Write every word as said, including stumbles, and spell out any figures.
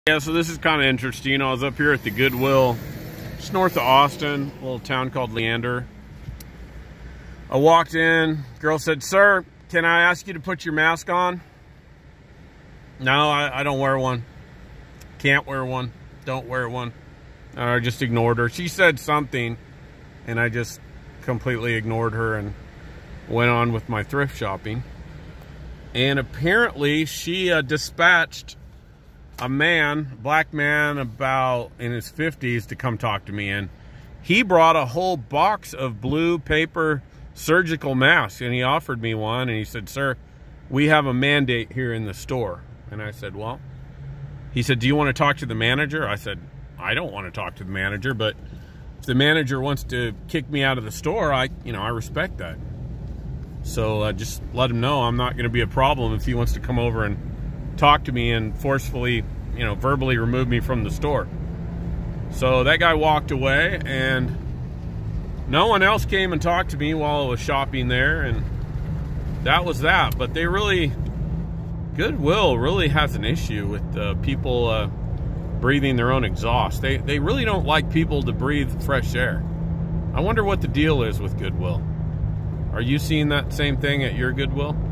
Yeah, so this is kind of interesting. I was up here at the Goodwill, just north of Austin, a little town called Leander. I walked in, girl said, "Sir, can I ask you to put your mask on?" No, I, I don't wear one. Can't wear one. Don't wear one. I just ignored her. She said something, and I just completely ignored her and went on with my thrift shopping. And apparently she uh, dispatched a man, black man about in his fifties, to come talk to me. And he brought a whole box of blue paper surgical masks, and he offered me one, and he said, "Sir, we have a mandate here in the store." And I said, "Well," he said, "do you want to talk to the manager?" I said, "I don't want to talk to the manager, but if the manager wants to kick me out of the store, I, you know, I respect that." So uh, just let him know I'm not going to be a problem if he wants to come over and talk to me and forcefully, you know, verbally remove me from the store. So that guy walked away, and no one else came and talked to me while I was shopping there, and that was that. But they really, Goodwill really has an issue with uh, people uh, breathing their own exhaust. They, they really don't like people to breathe fresh air. I wonder what the deal is with Goodwill. Are you seeing that same thing at your Goodwill?